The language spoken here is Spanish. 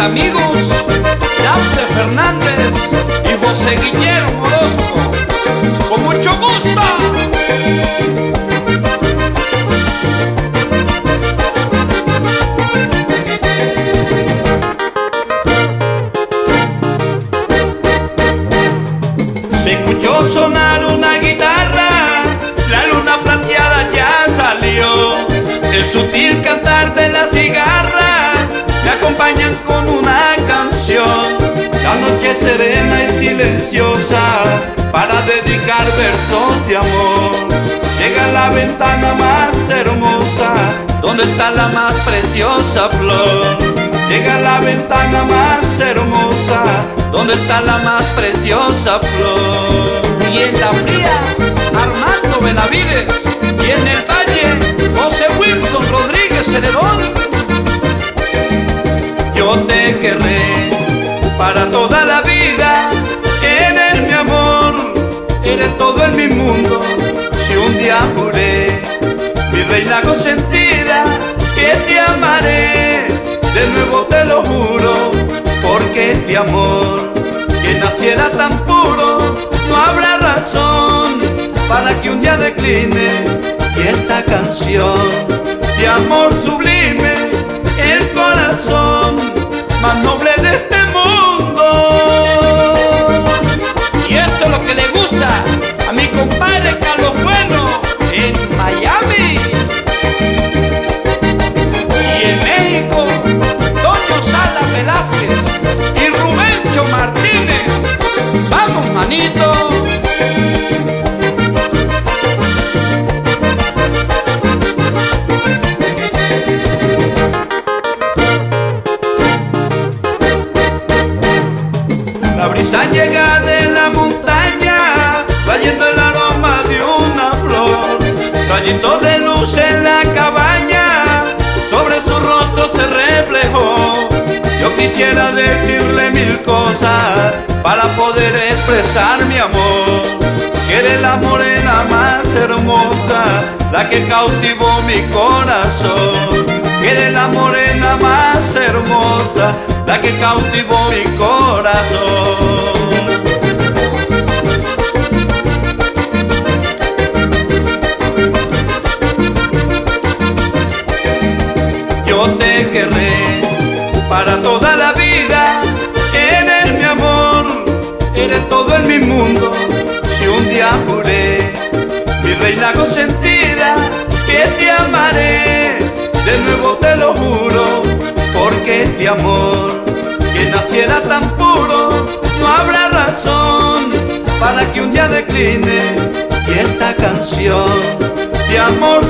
amigos Dante Fernández y José Guillermo Orozco. Con mucho gusto. Se escuchó sonar una guitarra, la luna plateada ya salió, el sutil cantar de la cigarra me acompañan con una canción. La noche serena y silenciosa para dedicar versos de amor. Llega a la ventana más hermosa, donde está la más preciosa flor. Llega a la ventana más hermosa, donde está la más preciosa flor. Y en la fría, Armando Benavides, y en el valle, José Wilson Rodríguez Celedón. Yo te querré para toda la vida, eres mi amor, eres todo en mi mundo. Si un día juré, mi reina consentida, que te amaré, de nuevo te lo juro, porque este amor que naciera tan puro, no habrá razón para que un día decline. Y esta canción de amor sublime, el corazón más noble de este mundo. Y esto es lo que le gusta a mi compadre Carlos Bueno en Miami. Y en México, Toño Sala Velázquez y Rubencho Martínez. ¡Vamos, manito! La brisa llega de la montaña, trayendo el aroma de una flor, rayito de luz en la cabaña, sobre su rostro se reflejó. Yo quisiera decirle mil cosas para poder expresar mi amor, que eres la morena más hermosa, la que cautivó mi corazón. Que eres la morena más hermosa, la que cautivó mi corazón. Yo te querré para toda la vida, eres mi amor, eres todo en mi mundo. Si un día juré, mi reina consentida, que te amaré, de nuevo te lo juro, porque este amor que naciera tan puro, no habrá razón para que un día decline. Y esta canción de amor